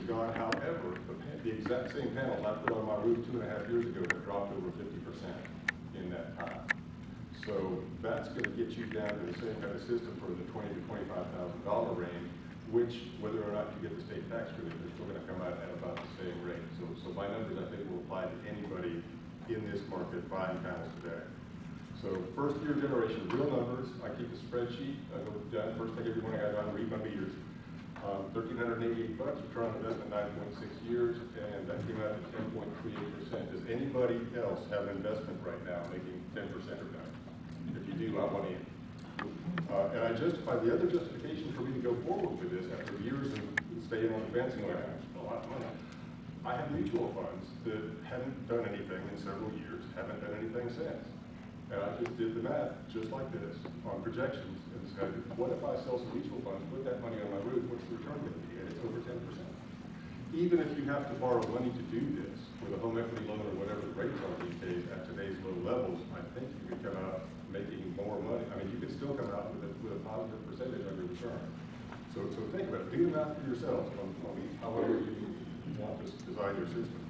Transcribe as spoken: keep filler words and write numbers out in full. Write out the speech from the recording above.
gone. However, the, pa- the exact same panels I put on my roof two and a half years ago have dropped over fifty percent in that time. So that's going to get you down to the same kind of system for the twenty to twenty-five thousand dollar range, which, whether or not you get the state tax credit, they're still going to come out at about the same rate. So, so my numbers, I think, will apply to anybody in this market buying panels today. So first year generation, real numbers. I keep a spreadsheet. I go down, first thing every morning I go out and read my meters. Um, thirteen eighty-eight bucks, return on investment nine point six years, and that came out at ten point three eight percent. Does anybody else have an investment right now making ten percent or better? If you do, I want in. Uh, and I justify, the other justification for me to go forward with this after years of staying on the fence and going, a lot of money. I have mutual funds that haven't done anything in several years, haven't done anything since. And I just did the math just like this on projections and said, what if I sell some mutual funds, put that money on my roof, what's the return going to be? And it's over ten percent. Even if you have to borrow money to do this with a home equity loan or whatever the rates are these days at today's low levels, I think you could come out making more money. I mean, you could still come out with a, with a positive percentage on your return. So, so think about it. Do the math for yourselves on, on however you want to design your system.